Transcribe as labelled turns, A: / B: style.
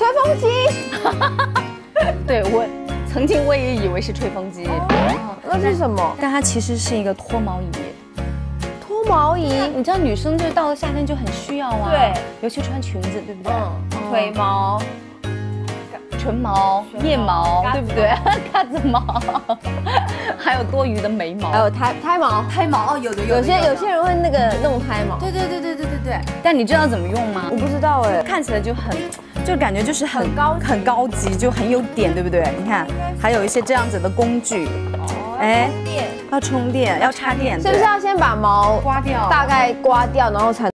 A: 风机。
B: 对我也以为是吹风机，
A: 那是什么？
B: 但它其实是一个脱毛仪。
A: 脱毛仪，
B: 你知道女生就到了夏天就很需要啊，
A: 对，
B: 尤其穿裙子，对不对？
A: 腿毛、
B: 唇毛、腋毛，对不对？嘎子毛，还有多余的眉毛，
A: 还有胎毛。
B: 胎毛哦，有
A: 些人会那个弄胎毛。
B: 对。但你知道怎么用吗？
A: 我不知道哎，
B: 看起来就感觉就是很高级，就很有点，对不对？你看，还有一些这样子的工具，哎，要充电，要插电，
A: 是不是要先把毛
B: 刮掉，
A: 大概刮掉，然后才？